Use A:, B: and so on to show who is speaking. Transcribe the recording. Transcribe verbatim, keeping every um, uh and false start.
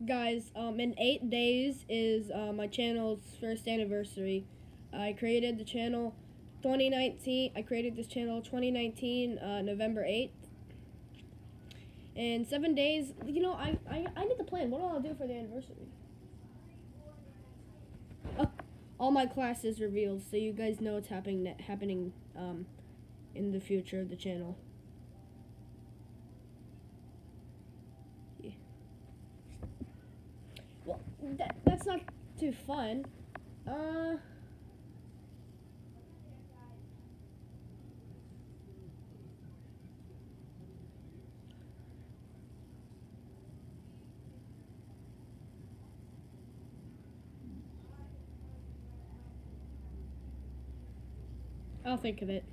A: Guys, um, in eight days is uh, my channel's first anniversary. I created the channel twenty nineteen. I created this channel twenty nineteen, uh, November eighth. In seven days, you know, I, I, I need to plan. What do I do for the anniversary? Oh, all my classes revealed, so you guys know what's happening happening um, in the future of the channel. Yeah. Well, that, that's not too fun. Uh... I'll think of it.